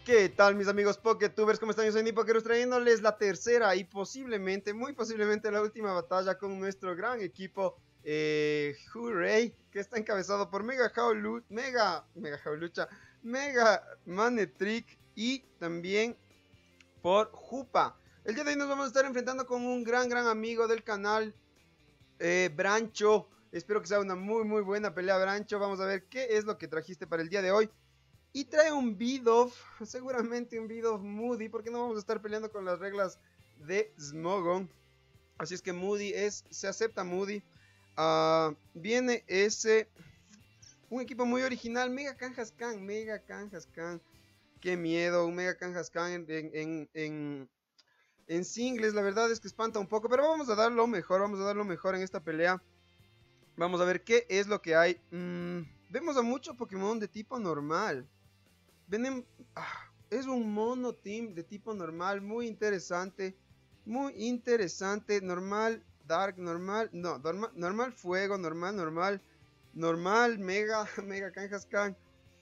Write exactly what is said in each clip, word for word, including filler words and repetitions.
¿Qué tal, mis amigos Poketubers? ¿Cómo están? Yo soy Nipokerus trayéndoles la tercera y posiblemente, muy posiblemente la última batalla con nuestro gran equipo eh, Hooray, que está encabezado por Mega Howlu, Mega, Mega Howlucha, Mega Manetric y también por Jupa. El día de hoy nos vamos a estar enfrentando con un gran, gran amigo del canal, eh, Brancho. Espero que sea una muy, muy buena pelea, Brancho. Vamos a ver qué es lo que trajiste para el día de hoy. Y trae un Bidoof, seguramente un Bidoof Moody, porque no vamos a estar peleando con las reglas de Smogon. Así es que Moody es, se acepta Moody. Uh, viene ese, un equipo muy original, Mega Kangaskhan, Mega Kangaskhan. Qué miedo, un Mega Kangaskhan en, en, en, en, en singles, la verdad es que espanta un poco, pero vamos a dar lo mejor, vamos a dar lo mejor en esta pelea. Vamos a ver qué es lo que hay. Mm, vemos a mucho Pokémon de tipo normal. Ven, ah, es un mono team de tipo normal, muy interesante, muy interesante, normal, dark, normal, no, normal, normal fuego, normal, normal, normal, mega, mega Kangaskhan,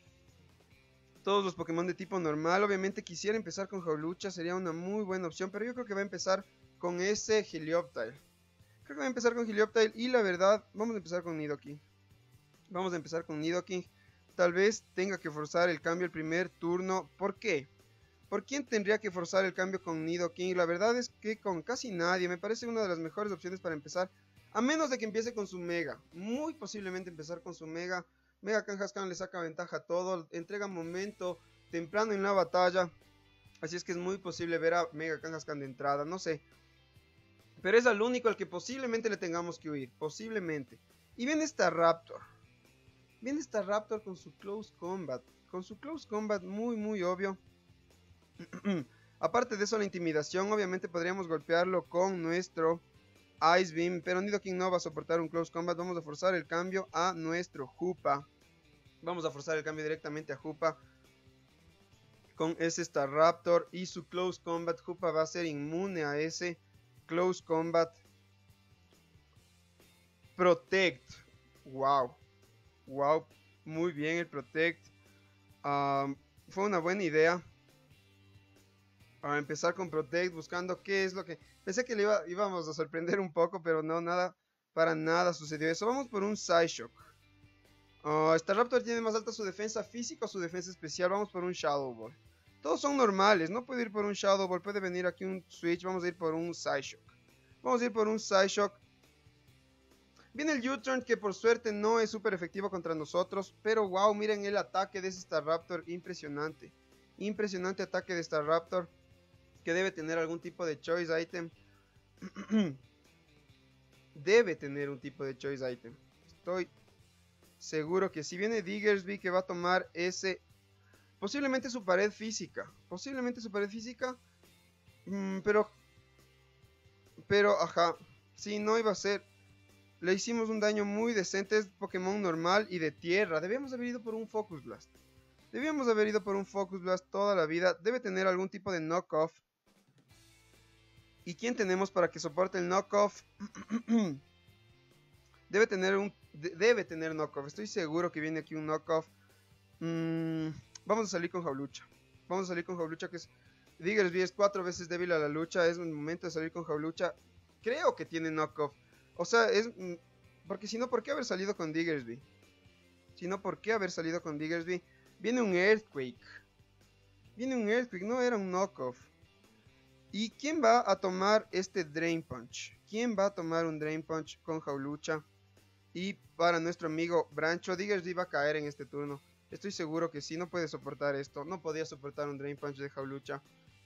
todos los Pokémon de tipo normal. Obviamente quisiera empezar con Hawlucha, sería una muy buena opción, pero yo creo que va a empezar con ese Helioptile, creo que va a empezar con Helioptile y la verdad, vamos a empezar con Nidoking, vamos a empezar con Nidoking. Tal vez tenga que forzar el cambio el primer turno. ¿Por qué? ¿Por quién tendría que forzar el cambio con Nidoking? La verdad es que con casi nadie. Me parece una de las mejores opciones para empezar. A menos de que empiece con su Mega. Muy posiblemente empezar con su Mega. Mega Kangaskhan le saca ventaja a todo. Entrega momento temprano en la batalla. Así es que es muy posible ver a Mega Kangaskhan de entrada. No sé. Pero es al único al que posiblemente le tengamos que huir. Posiblemente. Y viene esta Raptor. Viene esta Raptor con su Close Combat. Con su Close Combat muy muy obvio. Aparte de eso, la intimidación. Obviamente podríamos golpearlo con nuestro Ice Beam. Pero Nidoking no va a soportar un Close Combat. Vamos a forzar el cambio a nuestro Hoopa. Vamos a forzar el cambio directamente a Hoopa. Con ese esta Raptor y su Close Combat. Hoopa va a ser inmune a ese Close Combat. Protect. Wow. Wow, muy bien el Protect. Um, fue una buena idea. A empezar con Protect, buscando qué es lo que... Pensé que le iba, íbamos a sorprender un poco, pero no, nada, para nada sucedió eso. Vamos por un Psyshock. Uh, esta Raptor tiene más alta su defensa física o su defensa especial. Vamos por un Shadow Ball. Todos son normales, no puede ir por un Shadow Ball. Puede venir aquí un Switch, vamos a ir por un Psyshock. Vamos a ir por un Psyshock. Viene el U-Turn, que por suerte no es súper efectivo contra nosotros. Pero wow, miren el ataque de esta Raptor. Impresionante. Impresionante ataque de esta Raptor. Que debe tener algún tipo de Choice Item. Debe tener un tipo de Choice Item. Estoy seguro que si viene Diggersby, que va a tomar ese... Posiblemente su pared física. Posiblemente su pared física. Mm, pero... Pero, ajá. Sí, no iba a ser... Le hicimos un daño muy decente. Es Pokémon normal y de tierra. Debíamos haber ido por un Focus Blast. Debíamos haber ido por un Focus Blast toda la vida. Debe tener algún tipo de knockoff. ¿Y quién tenemos para que soporte el knockoff? Debe tener un... De, debe tener knockoff. Estoy seguro que viene aquí un knockoff. Mm, vamos a salir con Hawlucha. Vamos a salir con Hawlucha, que es... Diggersby es cuatro veces débil a la lucha. Es el momento de salir con Hawlucha. Creo que tiene knockoff. O sea, es... Porque si no, ¿por qué haber salido con Diggersby? Si no, ¿por qué haber salido con Diggersby? Viene un Earthquake. Viene un Earthquake, no era un knockoff. ¿Y quién va a tomar este Drain Punch? ¿Quién va a tomar un Drain Punch con Hawlucha? Y para nuestro amigo Brancho, Diggersby va a caer en este turno. Estoy seguro que sí, no puede soportar esto. No podía soportar un Drain Punch de Hawlucha.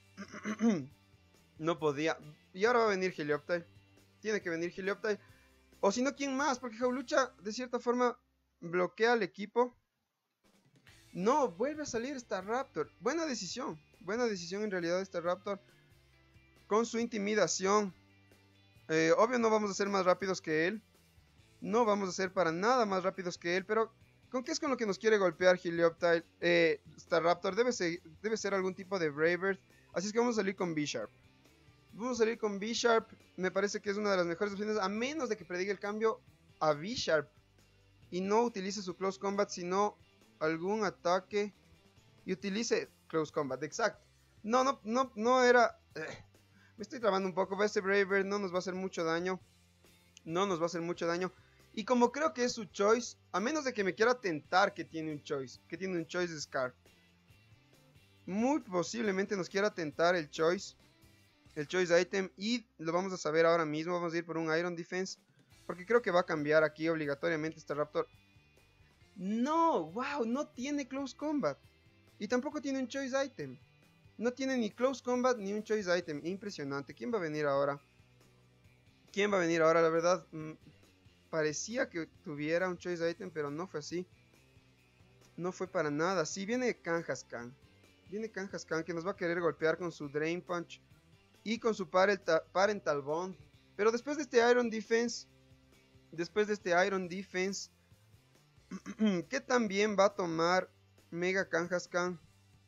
No podía. Y ahora va a venir Helioptile. Tiene que venir Helioptile. O si no, ¿quién más? Porque Hawlucha de cierta forma bloquea al equipo. No, vuelve a salir esta Raptor. Buena decisión. Buena decisión en realidad esta Raptor. Con su intimidación. Eh, obvio no vamos a ser más rápidos que él. No vamos a ser para nada más rápidos que él. Pero ¿con qué es con lo que nos quiere golpear Helioptile? Eh, esta Raptor debe ser, debe ser algún tipo de Bravert. Así es que vamos a salir con B-Sharp. Vamos a salir con B-Sharp. Me parece que es una de las mejores opciones. A menos de que prediga el cambio a B-Sharp. Y no utilice su Close Combat, sino algún ataque. Y utilice... Close Combat, exacto. No, no, no, no era... Eh, me estoy trabando un poco. Ese Braver no nos va a hacer mucho daño. No nos va a hacer mucho daño. Y como creo que es su choice, a menos de que me quiera tentar que tiene un choice, que tiene un choice de Scar. Muy posiblemente nos quiera tentar el choice. El choice item. Y lo vamos a saber ahora mismo. Vamos a ir por un Iron Defense. Porque creo que va a cambiar aquí obligatoriamente este Raptor. No, wow, no tiene Close Combat. Y tampoco tiene un choice item. No tiene ni Close Combat ni un choice item. Impresionante. ¿Quién va a venir ahora? ¿Quién va a venir ahora? La verdad, mmm, parecía que tuviera un choice item, pero no fue así. No fue para nada. Sí, viene Kangaskhan. Viene Kangaskhan que nos va a querer golpear con su Drain Punch y con su Parental, Parental Bond. Pero después de este Iron Defense, después de este Iron Defense, ¿qué también va a tomar Mega Kangaskhan?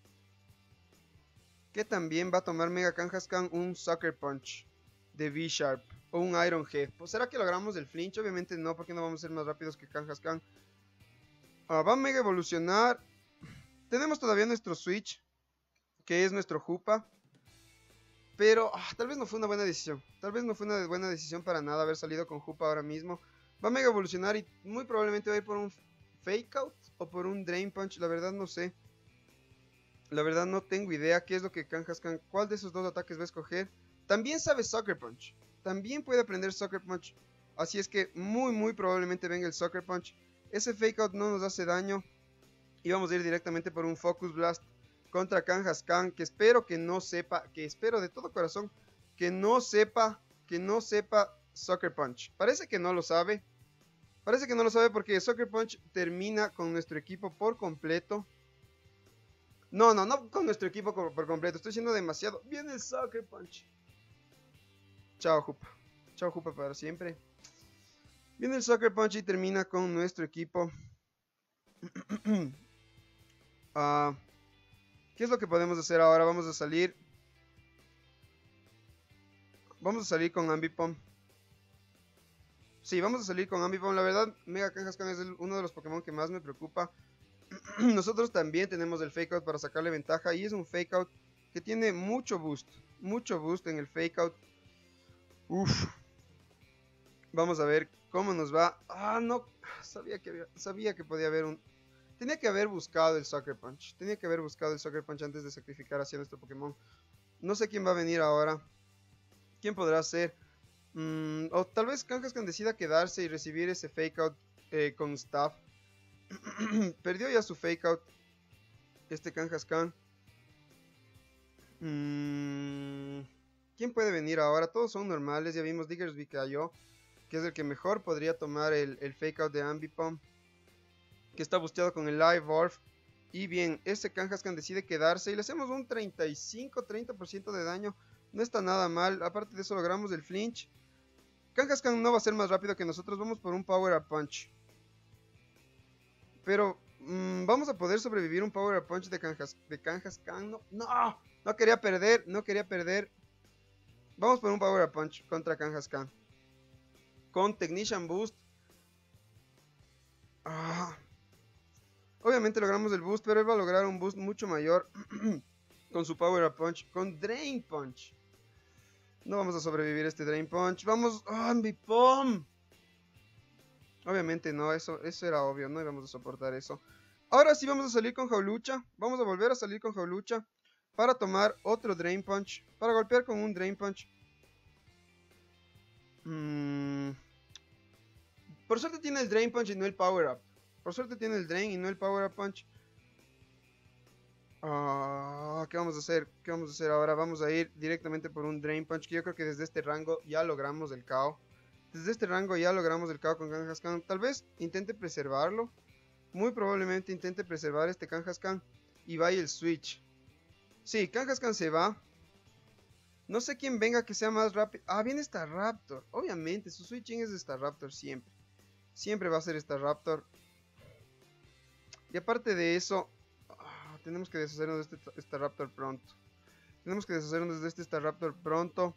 ¿Qué también va a tomar Mega Kangaskhan? Un Sucker Punch de V-Sharp o un Iron Head. Pues ¿será que logramos el flinch? Obviamente no, porque no vamos a ser más rápidos que Kangaskhan. Uh, va a Mega Evolucionar. Tenemos todavía nuestro Switch, que es nuestro Hoopa. Pero ah, tal vez no fue una buena decisión. Tal vez no fue una buena decisión para nada haber salido con Hoopa ahora mismo. Va a Mega Evolucionar y muy probablemente va a ir por un Fake Out o por un Drain Punch. La verdad no sé. La verdad no tengo idea qué es lo que Kangaskhan, cuál de esos dos ataques va a escoger. También sabe Sucker Punch. También puede aprender Sucker Punch. Así es que muy muy probablemente venga el Sucker Punch. Ese Fake Out no nos hace daño. Y vamos a ir directamente por un Focus Blast contra Kangaskhan. Que espero que no sepa, que espero de todo corazón que no sepa, que no sepa Sucker Punch. Parece que no lo sabe. Parece que no lo sabe porque Sucker Punch termina con nuestro equipo por completo. No, no, no con nuestro equipo por completo. Estoy siendo demasiado. Viene el Sucker Punch. Chao, Hoopa. Chao, Hoopa para siempre. Viene el Sucker Punch y termina con nuestro equipo. uh, ¿Qué es lo que podemos hacer ahora? Vamos a salir. Vamos a salir con Ambipom. Sí, vamos a salir con Ambipom. La verdad, Mega Kangaskhan es el, uno de los Pokémon que más me preocupa. Nosotros también tenemos el Fake Out para sacarle ventaja. Y es un Fake Out que tiene mucho boost. Mucho boost en el Fake Out. Uff. Vamos a ver cómo nos va. Ah, no. Sabía que, había, sabía que podía haber un... Tenía que haber buscado el Sucker Punch. Tenía que haber buscado el Sucker Punch antes de sacrificar hacia nuestro Pokémon. No sé quién va a venir ahora. ¿Quién podrá ser? Mm, o tal vez Kangaskhan decida quedarse y recibir ese Fake Out eh, con Staff. Perdió ya su Fake Out este Kangaskhan. Mm, ¿Quién puede venir ahora? Todos son normales. Ya vimos Diggersby cayó, que es el que mejor podría tomar el, el Fake Out de Ambipom, que está busteado con el Live Orb. Y bien, este Kangaskhan decide quedarse y le hacemos un treinta y cinco a treinta por ciento de daño. No está nada mal. Aparte de eso logramos el flinch. Kangaskhan no va a ser más rápido que nosotros. Vamos por un Power Up Punch. Pero mmm, vamos a poder sobrevivir un Power Up Punch de, Kangas de Kangaskhan. No, no, no quería perder. No quería perder. Vamos por un Power Up Punch contra Kangaskhan. Con Technician Boost. Ah. Obviamente logramos el boost, pero él va a lograr un boost mucho mayor con su Power Up Punch. Con Drain Punch. No vamos a sobrevivir este Drain Punch. Vamos. ¡Oh, Ambipom! Obviamente no, eso, eso era obvio. No íbamos a soportar eso. Ahora sí vamos a salir con Jaulucha. Vamos a volver a salir con Jaulucha para tomar otro Drain Punch. Para golpear con un Drain Punch. Mm. Por suerte tiene el Drain Punch y no el Power Up. Por suerte tiene el Drain y no el Power Up Punch. Uh, ¿Qué vamos a hacer? ¿Qué vamos a hacer ahora? Vamos a ir directamente por un Drain Punch, que yo creo que desde este rango ya logramos el K O. Desde este rango ya logramos el K O con Kangaskhan. Tal vez intente preservarlo. Muy probablemente intente preservar este Kangaskhan y vaya el Switch. Sí, Kangaskhan se va. No sé quién venga que sea más rápido. Ah, viene Staraptor. Obviamente, su switching es de Staraptor siempre. Siempre va a ser Staraptor. Y aparte de eso... tenemos que deshacernos de este Staraptor pronto. Tenemos que deshacernos de este Staraptor pronto.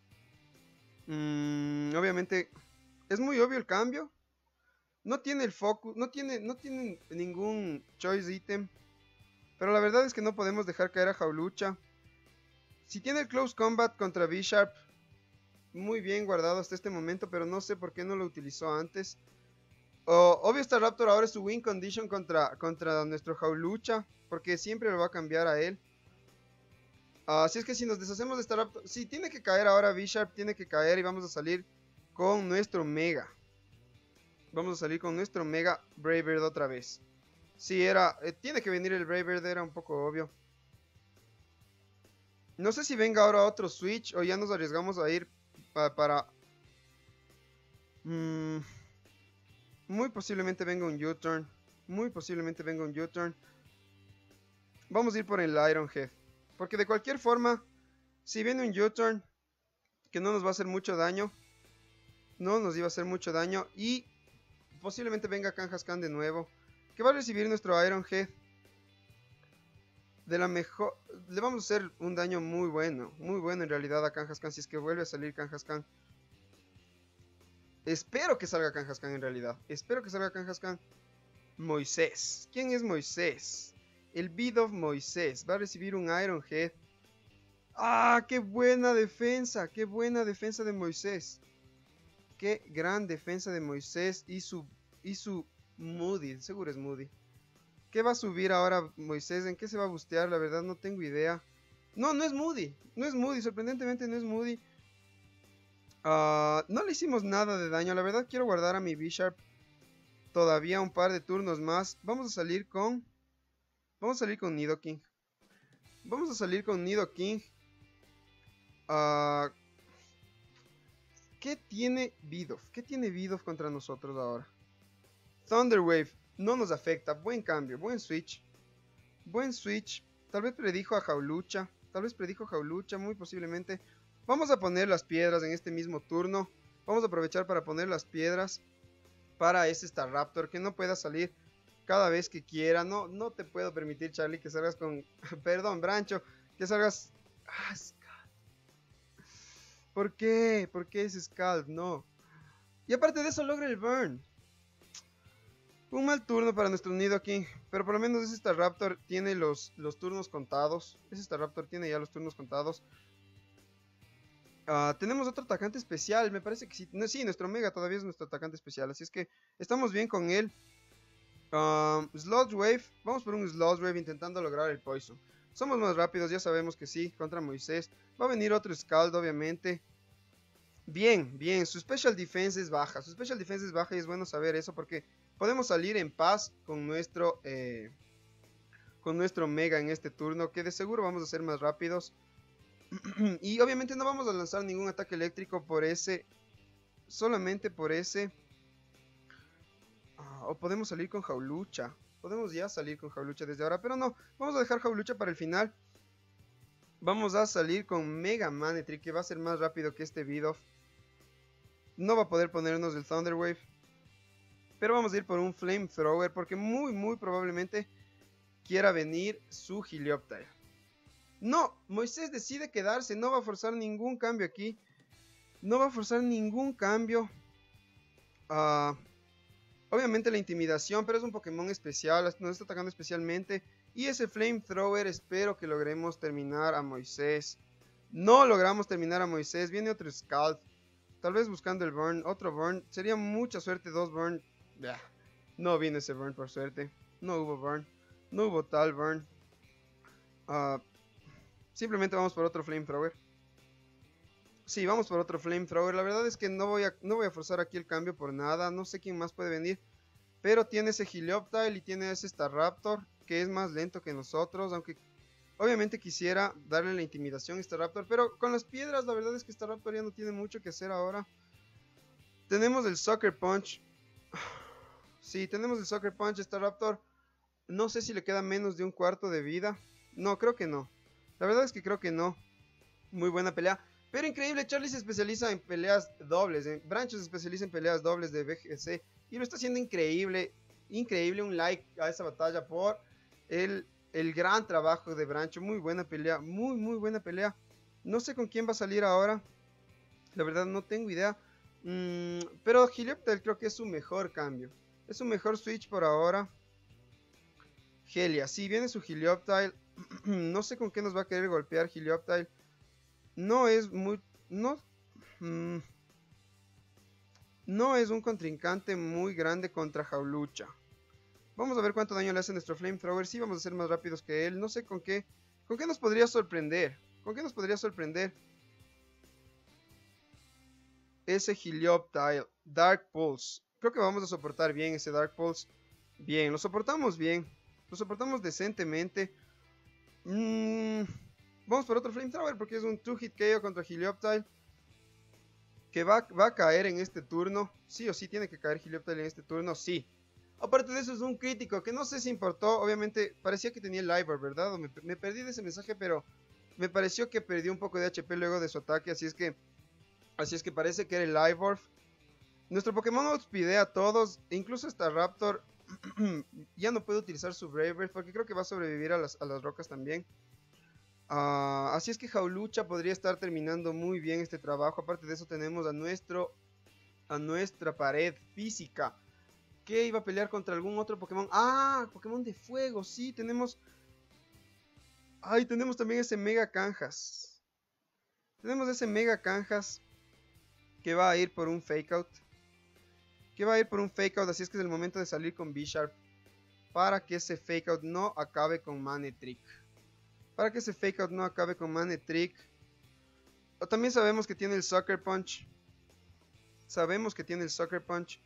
Mm, obviamente es muy obvio el cambio. No tiene el focus, no tiene, no tiene ningún choice item. Pero la verdad es que no podemos dejar caer a Jaulucha. Si tiene el Close Combat contra B-Sharp, muy bien guardado hasta este momento, pero no sé por qué no lo utilizó antes. Oh, obvio, esta Raptor ahora es su win condition contra, contra nuestro Jaulucha, porque siempre lo va a cambiar a él. Así uh, es que si nos deshacemos de esta Raptor, sí, tiene que caer ahora B-Sharp, tiene que caer y vamos a salir con nuestro Mega. Vamos a salir con nuestro Mega Brave Bird otra vez. Sí, era, eh, tiene que venir el Brave Bird, era un poco obvio. No sé si venga ahora otro Switch o ya nos arriesgamos a ir pa para... Mm, muy posiblemente venga un U-Turn. Muy posiblemente venga un U-Turn. Vamos a ir por el Ironhead. Porque de cualquier forma, si viene un U-Turn, que no nos va a hacer mucho daño. No nos iba a hacer mucho daño. Y posiblemente venga Kangaskhan de nuevo, que va a recibir nuestro Ironhead. De la mejor... Le vamos a hacer un daño muy bueno. Muy bueno en realidad a Kangaskhan. Si es que vuelve a salir Kangaskhan. Espero que salga Kangaskhan en realidad. Espero que salga Kangaskhan. Moisés. ¿Quién es Moisés? El Bidoof Moisés. Va a recibir un Ironhead. ¡Ah! ¡Qué buena defensa! ¡Qué buena defensa de Moisés! ¡Qué gran defensa de Moisés! Y su... Y su... Moody. Seguro es Moody. ¿Qué va a subir ahora Moisés? ¿En qué se va a bustear? La verdad no tengo idea. No, no es Moody. No es Moody. Sorprendentemente no es Moody. Uh, no le hicimos nada de daño. La verdad quiero guardar a mi B-Sharp todavía un par de turnos más. Vamos a salir con... Vamos a salir con Nidoking. Vamos a salir con Nidoking. Uh, ¿Qué tiene Bidoof? ¿Qué tiene Bidoof contra nosotros ahora? Thunder Wave. No nos afecta. Buen cambio. Buen switch. Buen switch. Tal vez predijo a Jaulucha. Tal vez predijo a Jaulucha. Muy posiblemente. Vamos a poner las piedras en este mismo turno. Vamos a aprovechar para poner las piedras para ese Staraptor, que no pueda salir cada vez que quiera. No, no te puedo permitir, Charlie, que salgas con... Perdón, Brancho. Que salgas... Ah, Scald. ¿Por qué? ¿Por qué es Scald? No. Y aparte de eso logra el burn. Un mal turno para nuestro Nidoking. Pero por lo menos ese Staraptor tiene los, los turnos contados. Ese Staraptor tiene ya los turnos contados. Uh, tenemos otro atacante especial, me parece que sí. No, sí, nuestro Mega todavía es nuestro atacante especial, así es que estamos bien con él. Um, Sludge Wave, vamos por un Sludge Wave intentando lograr el Poison. Somos más rápidos, ya sabemos que sí, contra Moisés. Va a venir otro Scald, obviamente. Bien, bien, su Special Defense es baja. Su Special Defense es baja y es bueno saber eso porque podemos salir en paz con nuestro, eh, con nuestro Mega en este turno, que de seguro vamos a ser más rápidos. Y obviamente no vamos a lanzar ningún ataque eléctrico por ese. Solamente por ese. Ah, o podemos salir con Jaulucha. Podemos ya salir con Jaulucha desde ahora. Pero no, vamos a dejar Jaulucha para el final. Vamos a salir con Mega Manatee, que va a ser más rápido que este Bidoof. No va a poder ponernos el Thunder Wave. Pero vamos a ir por un Flamethrower, porque muy muy probablemente quiera venir su Helioptile. No, Moisés decide quedarse, no va a forzar ningún cambio aquí. No va a forzar ningún cambio. Uh, obviamente la intimidación, pero es un Pokémon especial, nos está atacando especialmente. Y ese Flamethrower, espero que logremos terminar a Moisés. No logramos terminar a Moisés, viene otro Scald. Tal vez buscando el Burn, otro Burn. Sería mucha suerte, dos Burn. Bah, no vino ese Burn por suerte. No hubo Burn, no hubo tal Burn. Uh, Simplemente vamos por otro Flamethrower. Sí, vamos por otro Flamethrower. La verdad es que no voy, a, no voy a forzar aquí el cambio por nada. No sé quién más puede venir. Pero tiene ese Helioptile y tiene ese Staraptor, que es más lento que nosotros. Aunque obviamente quisiera darle la intimidación a Staraptor. Pero con las piedras la verdad es que Staraptor ya no tiene mucho que hacer ahora. Tenemos el Sucker Punch. Sí, tenemos el Sucker Punch. Staraptor, no sé si le queda menos de un cuarto de vida. No, creo que no. La verdad es que creo que no. Muy buena pelea. Pero increíble, Charlie se especializa en peleas dobles. ¿eh? Brancho se especializa en peleas dobles de B G C. Y lo está haciendo increíble. Increíble, un like a esa batalla por el, el gran trabajo de Brancho. Muy buena pelea, muy muy buena pelea. No sé con quién va a salir ahora. La verdad no tengo idea. Mm, pero Helioptile creo que es su mejor cambio. Es su mejor switch por ahora. Helia, sí, viene su Helioptile. No sé con qué nos va a querer golpear Helioptile. No es muy... No... Mmm, no es un contrincante muy grande contra Jaulucha. Vamos a ver cuánto daño le hace nuestro Flamethrower. Sí, vamos a ser más rápidos que él. No sé con qué... ¿Con qué nos podría sorprender? ¿Con qué nos podría sorprender? Ese Helioptile. Dark Pulse. Creo que vamos a soportar bien ese Dark Pulse. Bien, lo soportamos bien. Lo soportamos decentemente. Mm, vamos por otro Flamethrower porque es un two hit K O contra Helioptile. Que va, va a caer en este turno. Sí o sí tiene que caer Helioptile en este turno. Sí. Aparte de eso es un crítico que no sé si importó. Obviamente parecía que tenía el Livor, ¿verdad? Me, me perdí de ese mensaje, pero me pareció que perdió un poco de H P luego de su ataque. Así es que así es que parece que era el Livor. Nuestro Pokémon outspidea a todos. Incluso esta Raptor ya no puede utilizar su Brave Bird porque creo que va a sobrevivir a las, a las rocas también. Uh, así es que Jaulucha podría estar terminando muy bien este trabajo. Aparte de eso tenemos a nuestro a nuestra pared física que iba a pelear contra algún otro Pokémon. Ah, Pokémon de fuego. Sí, tenemos... Ay, tenemos también ese Mega Canjas. Tenemos ese Mega Canjas que va a ir por un Fake Out. Que va a ir por un Fake Out. Así es que es el momento de salir con B-Sharp. Para que ese Fake Out no acabe con Manectric. Para que ese Fake Out no acabe con Manectric. También sabemos que tiene el Sucker Punch. Sabemos que tiene el Sucker Punch.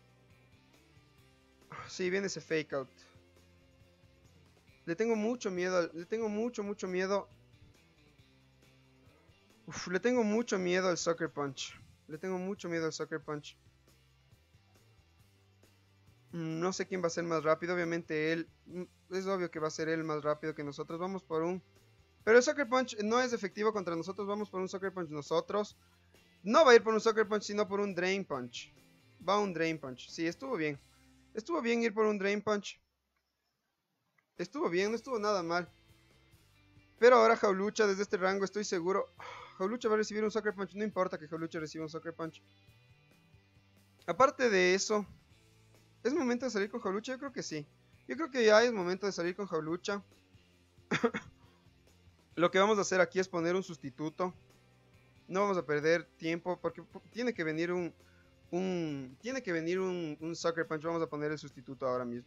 Sí, viene ese Fake Out. Le tengo mucho miedo. Le tengo mucho, mucho miedo. Uf, le tengo mucho miedo al Sucker Punch. Le tengo mucho miedo al Sucker Punch. No sé quién va a ser más rápido. Obviamente él. Es obvio que va a ser él más rápido que nosotros. Vamos por un... Pero el Sucker Punch no es efectivo contra nosotros. Vamos por un Sucker Punch nosotros. No va a ir por un Sucker Punch, sino por un Drain Punch. Va un Drain Punch. Sí, estuvo bien. Estuvo bien ir por un Drain Punch. Estuvo bien, no estuvo nada mal. Pero ahora Jaulucha desde este rango estoy seguro. Jaulucha va a recibir un Sucker Punch. No importa que Jaulucha reciba un Sucker Punch. Aparte de eso, ¿es momento de salir con Jaulucha? Yo creo que sí. Yo creo que ya es momento de salir con Jaulucha. Lo que vamos a hacer aquí es poner un sustituto. No vamos a perder tiempo porque tiene que venir un... un tiene que venir un, un Sucker Punch. Vamos a poner el sustituto ahora mismo.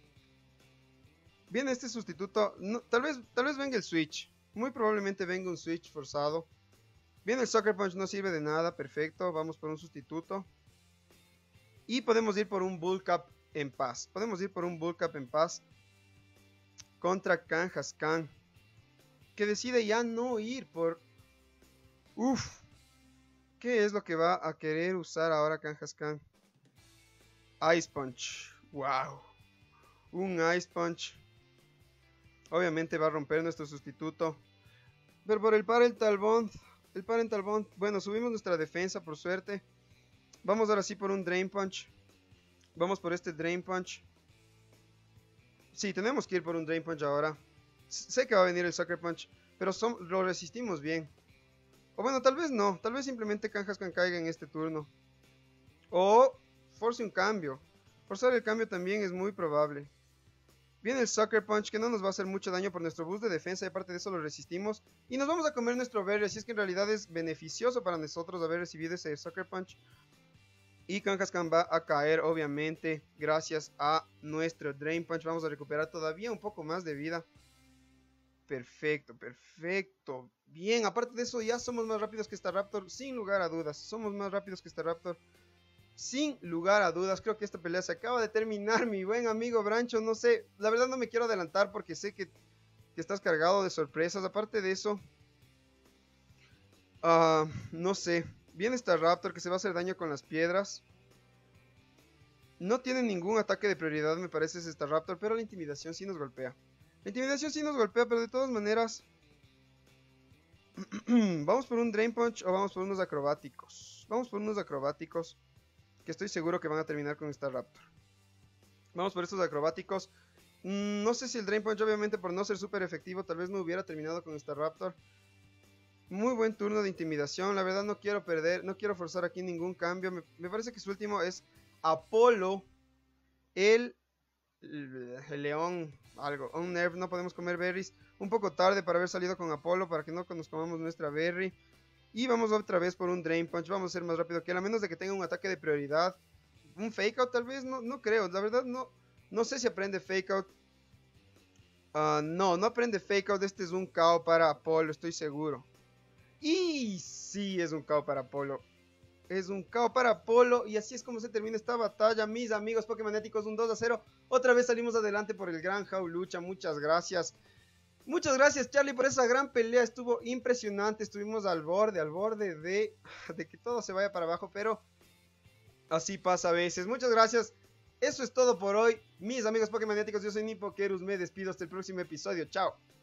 Viene este sustituto. No, tal vez tal vez venga el Switch. Muy probablemente venga un Switch forzado. Viene el Sucker Punch, no sirve de nada. Perfecto, vamos por un sustituto. Y podemos ir por un Bull Cap en paz. Podemos ir por un Bull Cap en paz. Contra Kangaskhan. Que decide ya no ir por... Uff. ¿Qué es lo que va a querer usar ahora Kangaskhan? Ice Punch. Wow. Un Ice Punch. Obviamente va a romper nuestro sustituto. Pero por el Parental Bond. El Parental Bond. Bueno, subimos nuestra defensa por suerte. Vamos ahora sí por un Drain Punch. Vamos por este Drain Punch. Sí, tenemos que ir por un Drain Punch ahora. Sé que va a venir el Sucker Punch. Pero son, lo resistimos bien. O bueno, tal vez no. Tal vez simplemente Kangaskhan caiga en este turno. O force un cambio. Forzar el cambio también es muy probable. Viene el Sucker Punch que no nos va a hacer mucho daño por nuestro boost de defensa y aparte de eso lo resistimos. Y nos vamos a comer nuestro berry, así es que en realidad es beneficioso para nosotros haber recibido ese Sucker Punch. Y Kangaskhan va a caer obviamente gracias a nuestro Drain Punch. Vamos a recuperar todavía un poco más de vida. Perfecto, perfecto. Bien, aparte de eso ya somos más rápidos que esta Raptor, sin lugar a dudas. Somos más rápidos que esta Raptor. Sin lugar a dudas, creo que esta pelea se acaba de terminar, mi buen amigo Brancho. No sé, la verdad no me quiero adelantar porque sé que, que estás cargado de sorpresas. Aparte de eso, uh, no sé. Viene esta Raptor que se va a hacer daño con las piedras. No tiene ningún ataque de prioridad, me parece, es esta Raptor, pero la intimidación sí nos golpea. La intimidación sí nos golpea, pero de todas maneras... ¿Vamos por un Drain Punch o vamos por unos acrobáticos? Vamos por unos acrobáticos. Que estoy seguro que van a terminar con esta Raptor. Vamos por estos acrobáticos. Mm, no sé si el Drain Punch, obviamente por no ser súper efectivo, tal vez no hubiera terminado con esta Raptor. Muy buen turno de intimidación. La verdad no quiero perder, no quiero forzar aquí ningún cambio. Me, me parece que su último es Apolo. El el, el león, algo, un nerf, no podemos comer berries. Un poco tarde para haber salido con Apolo, para que no nos comamos nuestra berry. Y vamos otra vez por un Drain Punch, vamos a ser más rápido que él, a menos de que tenga un ataque de prioridad. Un Fake Out tal vez, no, no creo, la verdad no, no sé si aprende Fake Out. Uh, no, no aprende Fake Out, este es un K O para Apolo, estoy seguro. Y sí, es un K O para Apolo. Es un K O para Apolo. Y así es como se termina esta batalla, mis amigos Pokémonéticos. Un dos a cero. Otra vez salimos adelante por el gran Jaulucha. Muchas gracias. Muchas gracias, Charlie, por esa gran pelea. Estuvo impresionante. Estuvimos al borde, al borde de, de que todo se vaya para abajo. Pero así pasa a veces. Muchas gracias. Eso es todo por hoy. Mis amigos Pokémonéticos, yo soy Nipokerus. Me despido hasta el próximo episodio. Chao.